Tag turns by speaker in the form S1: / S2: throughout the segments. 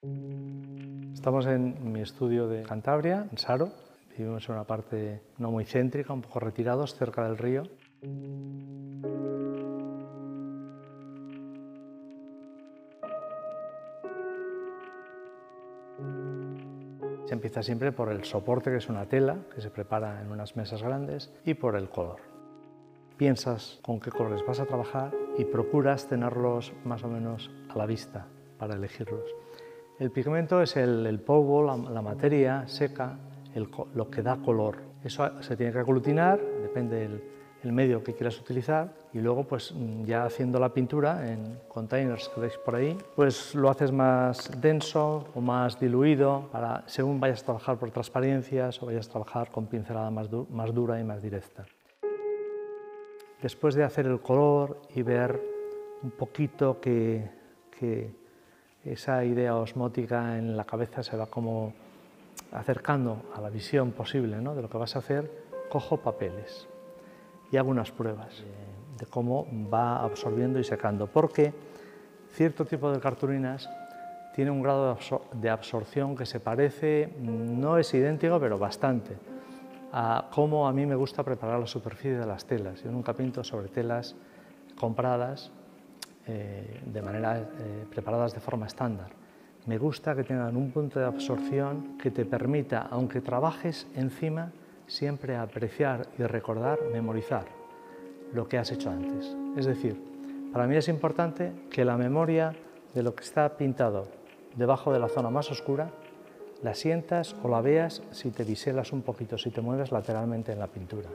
S1: Estamos en mi estudio de Cantabria, en Saro. Vivimos en una parte no muy céntrica, un poco retirados, cerca del río. Se empieza siempre por el soporte, que es una tela que se prepara en unas mesas grandes, y por el color. Piensas con qué colores vas a trabajar y procuras tenerlos más o menos a la vista para elegirlos. El pigmento es el polvo, la materia seca, lo que da color. Eso se tiene que aglutinar, depende del medio que quieras utilizar, y luego pues ya haciendo la pintura en containers que veis por ahí, pues lo haces más denso o más diluido, según vayas a trabajar por transparencias o vayas a trabajar con pincelada más dura y más directa. Después de hacer el color y ver un poquito que esa idea osmótica en la cabeza se va como acercando a la visión posible, ¿no?, de lo que vas a hacer, cojo papeles y hago unas pruebas de cómo va absorbiendo y secando, porque cierto tipo de cartulinas tiene un grado de absorción que se parece, no es idéntico, pero bastante, a cómo a mí me gusta preparar la superficie de las telas. Yo nunca pinto sobre telas compradas, preparadas de forma estándar. Me gusta que tengan un punto de absorción que te permita, aunque trabajes encima, siempre apreciar y recordar, memorizar lo que has hecho antes. Es decir, para mí es importante que la memoria de lo que está pintado debajo de la zona más oscura la sientas o la veas si te biselas un poquito, si te mueves lateralmente en la pintura.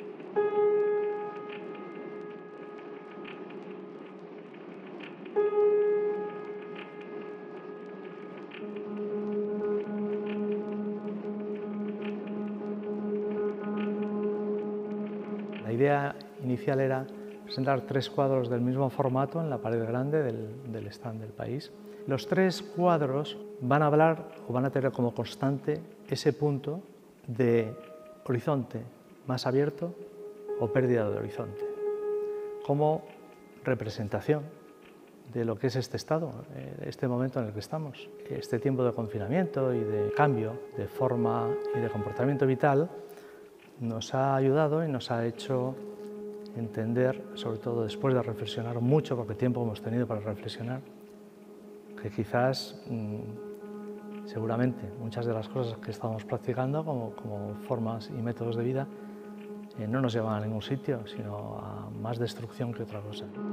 S1: La idea inicial era presentar 3 cuadros del mismo formato en la pared grande del stand del país. Los 3 cuadros van a hablar o van a tener como constante ese punto de horizonte más abierto o pérdida de horizonte, como representación de lo que es este estado, este momento en el que estamos. Este tiempo de confinamiento y de cambio de forma y de comportamiento vital nos ha ayudado y nos ha hecho entender, sobre todo después de reflexionar mucho, porque tiempo hemos tenido para reflexionar, que quizás, seguramente, muchas de las cosas que estamos practicando como formas y métodos de vida no nos llevan a ningún sitio, sino a más destrucción que otra cosa.